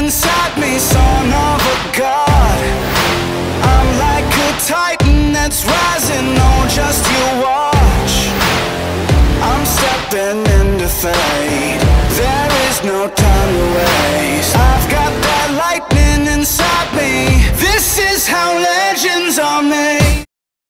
inside me, son of a god. I'm like a titan that's rising, oh just you watch. I'm stepping into fate, there is no time to wait.